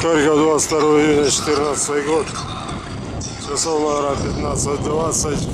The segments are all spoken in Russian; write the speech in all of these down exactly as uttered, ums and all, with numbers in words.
Харьков, двадцать второе июня две тысячи четырнадцатый год. Часов наверное пятнадцать двадцать.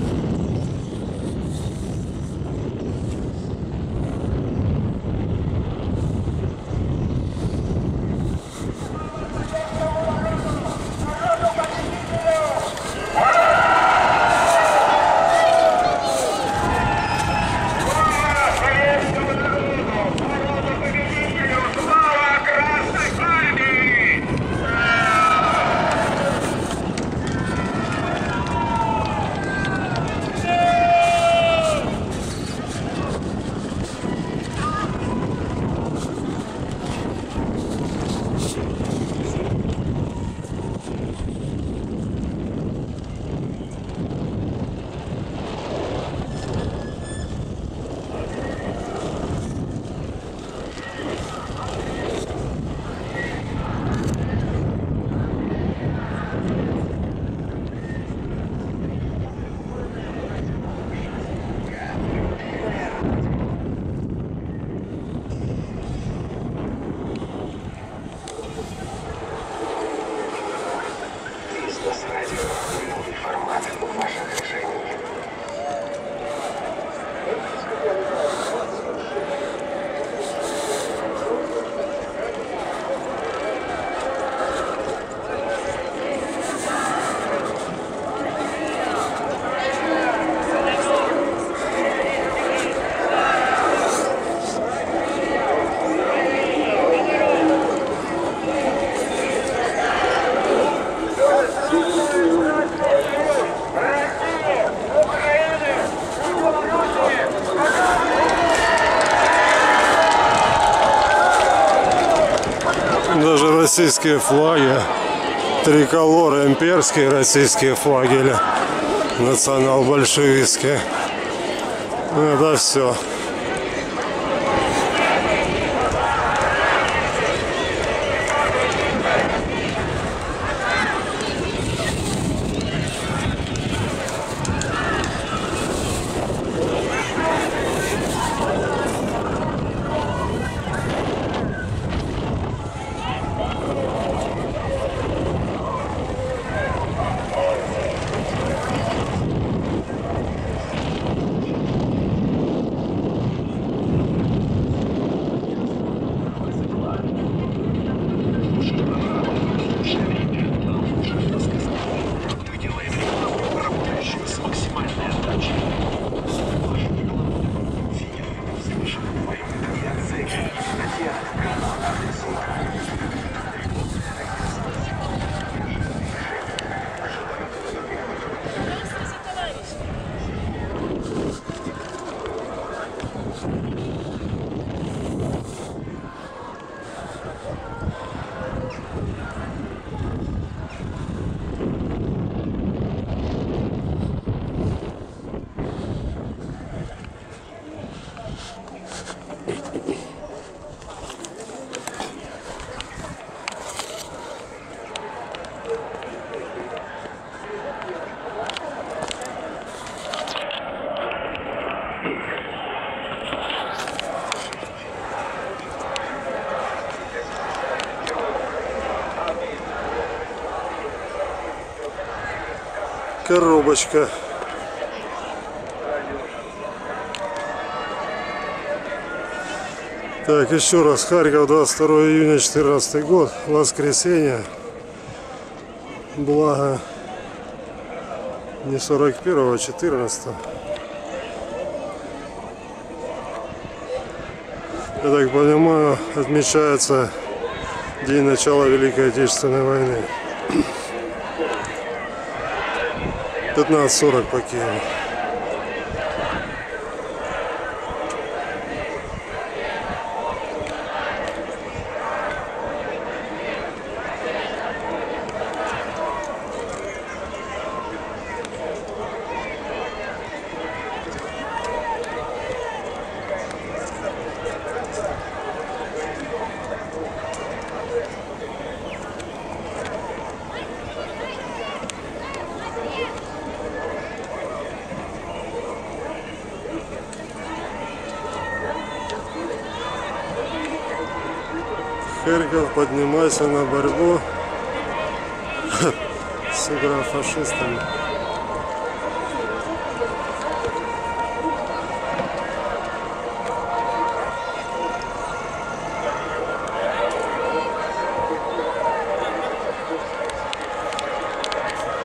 Даже российские флаги, триколоры, имперские российские флаги или национал-большевистские. Это все. Коробочка. Так, еще раз. Харьков, двадцать второе июня две тысячи четырнадцатый год. Воскресенье. Благо не сорок первого, а четырнадцатого. Я так понимаю, отмечается день начала Великой Отечественной войны. пятнадцать сорок по Киеву. Харьков, поднимайся на борьбу с угрофашистами.